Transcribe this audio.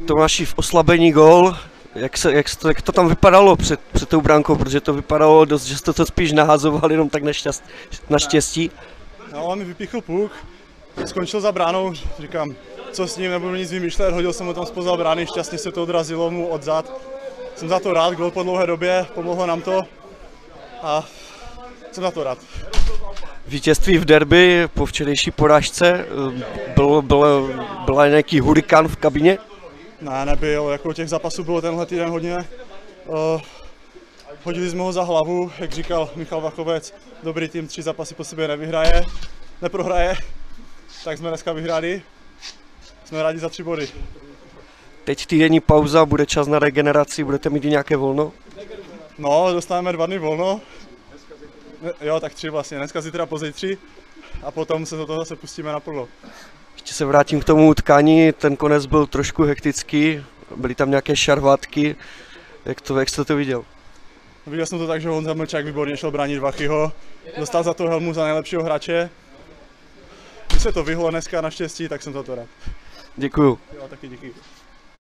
Tomáši, v oslabení gól, jak to tam vypadalo před tou bránkou, protože to vypadalo dost, že jste to spíš nahazoval jenom tak naštěstí. No, on mi vypíchl puk, skončil za bránou, říkám, co s ním, nebudu nic vymýšlet, hodil jsem ho tam zpoza brány, šťastně se to odrazilo mu odzad. Jsem za to rád, gól po dlouhé době, pomohlo nám to a jsem za to rád. Vítězství v derby po včerejší porážce, byla nějaký hurikán v kabině? Ne, nebyl, jako těch zápasů bylo tenhle týden hodně. Hodili jsme ho za hlavu, jak říkal Michal Vachovec, dobrý tým 3 zápasy po sobě neprohraje, tak jsme dneska vyhráli. Jsme rádi za 3 body. Teď týdenní pauza, bude čas na regeneraci, budete mít i nějaké volno? No, dostáváme 2 dny volno. Jo, tak 3 vlastně, dneska, zítra, pozítří a potom se do toho zase pustíme naplno. Ještě se vrátím k tomu utkání, ten konec byl trošku hektický, byly tam nějaké šarvátky, jak jste to viděl? Viděl jsem to tak, že Honza Mlčák výborně šel bránit Vachyho, dostal za to helmu za nejlepšího hráče. Když se to vyhlo dneska naštěstí, tak jsem za to rád. Děkuju. Jo, taky díky.